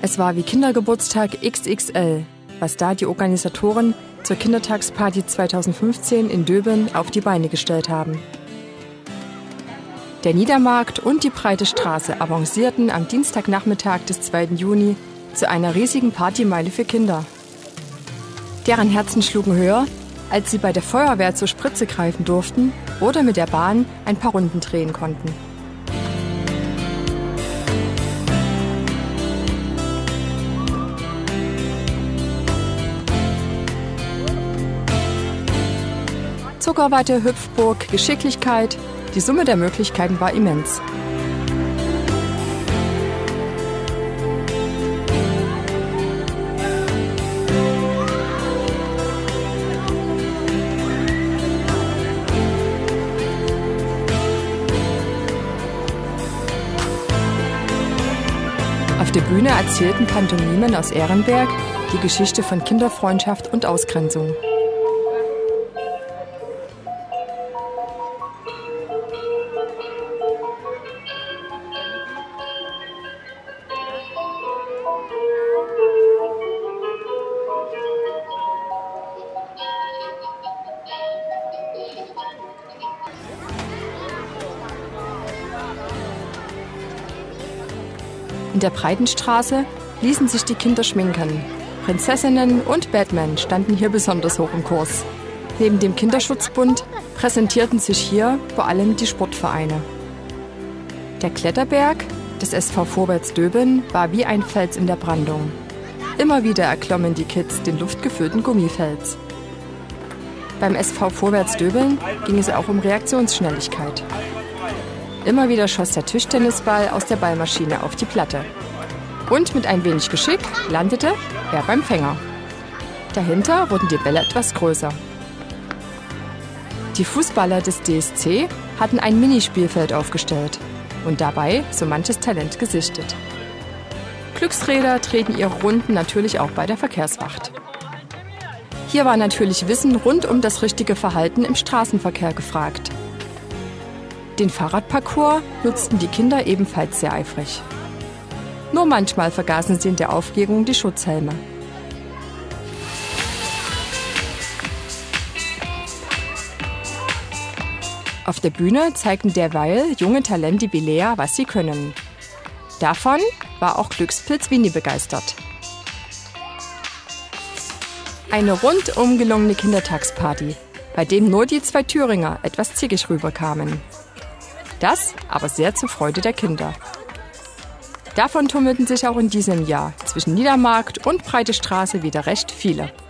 Es war wie Kindergeburtstag XXL, was da die Organisatoren zur Kindertagsparty 2015 in Döben auf die Beine gestellt haben. Der Niedermarkt und die breite Straße avancierten am Dienstagnachmittag des 2. Juni zu einer riesigen Partymeile für Kinder. Deren Herzen schlugen höher, als sie bei der Feuerwehr zur Spritze greifen durften oder mit der Bahn ein paar Runden drehen konnten. Zuckerwatte, Hüpfburg, Geschicklichkeit, die Summe der Möglichkeiten war immens. Auf der Bühne erzählten Pantomimen aus Ehrenberg die Geschichte von Kinderfreundschaft und Ausgrenzung. In der Breitenstraße ließen sich die Kinder schminken. Prinzessinnen und Batman standen hier besonders hoch im Kurs. Neben dem Kinderschutzbund präsentierten sich hier vor allem die Sportvereine. Der Kletterberg des SV Vorwärts Döben war wie ein Fels in der Brandung. Immer wieder erklommen die Kids den luftgefüllten Gummifels. Beim SV Vorwärts Döben ging es auch um Reaktionsschnelligkeit. Immer wieder schoss der Tischtennisball aus der Ballmaschine auf die Platte. Und mit ein wenig Geschick landete er beim Fänger. Dahinter wurden die Bälle etwas größer. Die Fußballer des DSC hatten ein Minispielfeld aufgestellt und dabei so manches Talent gesichtet. Glücksräder drehten ihre Runden natürlich auch bei der Verkehrswacht. Hier war natürlich Wissen rund um das richtige Verhalten im Straßenverkehr gefragt. Den Fahrradparcours nutzten die Kinder ebenfalls sehr eifrig. Nur manchmal vergaßen sie in der Aufregung die Schutzhelme. Auf der Bühne zeigten derweil junge Talente wie Lea, was sie können. Davon war auch Glückspilz Winnie begeistert. Eine rundum gelungene Kindertagsparty, bei dem nur die 2 Thüringer etwas zickig rüberkamen. Das aber sehr zur Freude der Kinder. Davon tummelten sich auch in diesem Jahr zwischen Niedermarkt und Breite Straße wieder recht viele.